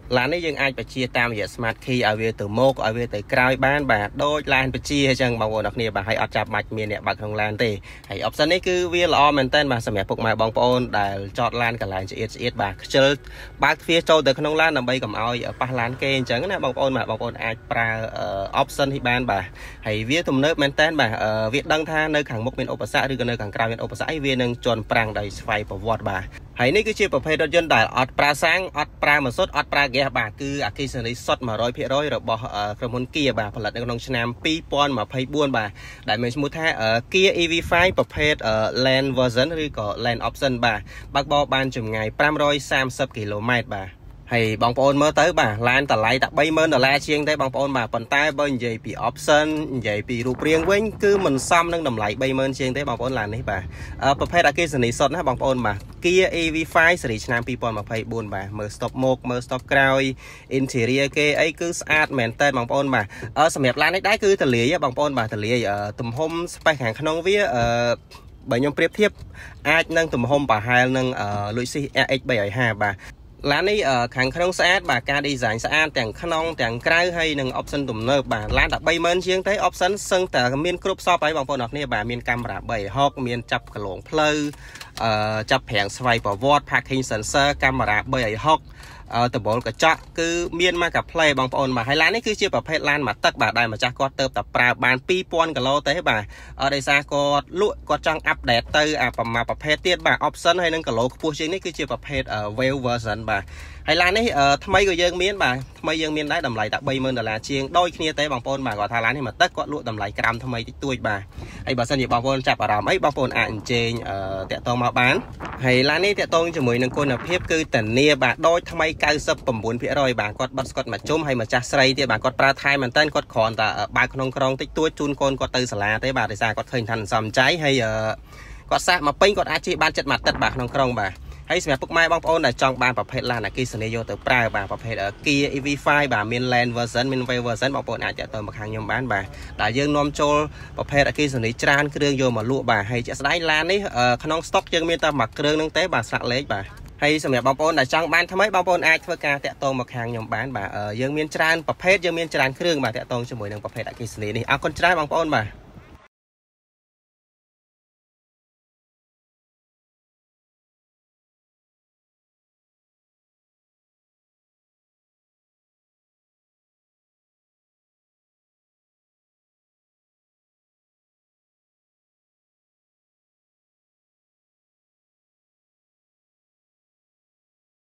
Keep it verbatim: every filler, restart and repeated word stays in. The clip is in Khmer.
ឡាននេះយើងអាចបញ្ជាតាមរយៈ smart key ឲ្យវាទៅមុខឲ្យវាទៅក្រោយបានបាទដូចឡានបញ្ជាអញ្ចឹងបងប្អូនអរគ្នាបាទហើយអត់ចាប់បាច់មានអ្នកបើកក្នុងឡានទេហើយ option នេះគឺវាល្អមែនតើបាទសម្រាប់ពុកម៉ែបងប្អូនដែលចតឡានកន្លែងឆ្អៀតឆ្អៀតបាទខ្ជិលបើកទ្វារចូលទៅក្នុងឡានដើម្បីកុំឲ្យប៉ះឡានគេអញ្ចឹងណាបងប្អូនបាទបងប្អូនអាចប្រើ option នេះបានបាទហើយវាទំនើបមែនតើបាទវាដឹងថានៅខាងមុខមានឧបសគ្គឬក៏នៅខាងក្រោយមានឧបសគ្គអីវានឹងជន់ប្រាំងដោយស្វ័យប្រវត្តិបាទហើយនេះគឺជាប្រភេទរថយន្តដែលអត់ប្រើសាំងអត់ប្រើម៉ាស៊ូតអត់ប្រើហ្គាសបាទគឺអគ្គិសនីសុទ្ធ one hundred percent របស់ក្រុមហ៊ុន Kia បាទផលិតនៅក្នុងឆ្នាំtwo thousand twenty-fourបាទដែលមានឈ្មោះថា Kia អ៊ី វី five ប្រភេទ Land version ឬក៏ Land option បាទបើកបរបានចម្ងាយfive hundred thirtyគីឡូម៉ែត្របាទហើយបងប្អូនមើលទៅបាទឡានតម្លៃតែthree thousandដុល្លារជាងទេបងប្អូនបាទប៉ុន្តែបើនិយាយពី option និយាយពីរូបរាងវិញគឺមិនសមនឹងតម្លៃthree thousandជាងទេបងប្អូនឡាននេះបាទប្រភេទអគ្គិសនីសុទ្ធណាបងប្អូនបាទ Kia អ៊ី វី five ស៊េរីឆ្នាំtwo thousand twenty-fourបាទមើល stop មុខមើល stop ក្រោយ interior គេអីគឺស្អាតមែនតើបងប្អូនបាទសម្រាប់ឡាននេះដែរគឺទលាយបងប្អូនបាទទលាយទំហំ space ខាងក្នុងវាអឺបើខ្ញុំប្រៀបធៀបអាចនឹងទំហំប្រហែលនឹង Lexus អារ เอ็กซ์ three fiftyបាទឡាននេះខាងក្នុងស្អាតបាទការ design ស្អាតទាំងក្នុងទាំងក្រៅហើយនឹង option ទំនើបបាទឡានតែthree thousandជាងទេ option សឹងតែមានគ្រប់សពហើយបងប្អូនអរគ្នាបាទមានកាមេរ៉ាthree sixtyមានចាប់កន្លងផ្លូវអឺចាប់ប្រាំងស្វ័យប្រវត្តិ parking sensor កាមេរ៉ាthree sixtyតបលកញ្ចក់គឺមានមកកាផ្លេបងប្អូនបាទហើយឡាននេះគឺជាប្រភេទឡានមកទឹកបាទដែលម្ចាស់គាត់ទៅតែប្រើបានtwo thousandគីឡូទេបាទអត់ដោយសារគាត់លក់គាត់ចង់អាប់ដេតទៅអាប្រមាណប្រភេទទៀតបាទ option ហើយនឹងគីឡូខ្ពស់ជាងនេះគឺជាប្រភេទ Wave version បាទហើយឡាននេះថ្មីក៏យើងមានបាទថ្មីយើងមានដែរតម្លៃតែthree thousandដុល្លារជាងដូចគ្នាទេបងប្អូនបាទគាត់ថាឡាននេះមកទឹកគាត់លក់តម្លៃក្រាមថ្មីតិចតួចបាទហើយបើសិនជាបងប្អូនចាប់អារម្មណ៍អីបងប្អូនអាចអញ្ជើញតាក់ទងមកបានហើយឡាននេះតាក់ទងជាមួយនឹងគុណភាពគឺធានាបាទដូចថ្មីninety-nine percent បាទគាត់បិទស្កុតមកជុំហើយម្ចាស់ស្រីទៀតបាទគាត់ប្រើថែមែនតើគាត់គ្រាន់តែបើកក្នុងក្រុងតិចតួចជូនកូនគាត់ទៅសាលាទេបាទដោយសារគាត់ឃើញថាសំចៃហើយគាត់សាកមកពេញគាត់អាចជិះបានចិត្តមួយទឹកបាទក្នុងក្រុងបាទហើយសម្រាប់ពុកម៉ែបងប្អូនដែលចង់បានប្រភេទឡានអគ្គិសនីយកទៅប្រើបាទប្រភេទ Kia អ៊ី វី five បាទមាន Land version មាន Wave version បងប្អូនអាចតាក់ទងមកខាងខ្ញុំបានបាទដែលយើងនាំចូលប្រភេទអគ្គិសនីច្រើនគ្រឿងយកមកលក់បាទហើយជាក់ស្ដែងឡាននេះក្នុង stock យើងមានតែមួយគ្រឿងហ្នឹងទេបាទស្លាកលេខបាទហើយសម្រាប់បងប្អូនដែលចង់បានថ្មីបងប្អូនអាចធ្វើការតាក់ទងមកខាងខ្ញុំបានបាទយើងមានច្រើនប្រភេទយើងមានច្រើនគ្រឿងបាទតាក់ទងជាមួយនឹងប្រភេទអគ្គិសនីនេះអរគុណច្រើនបងប្អូនបាទ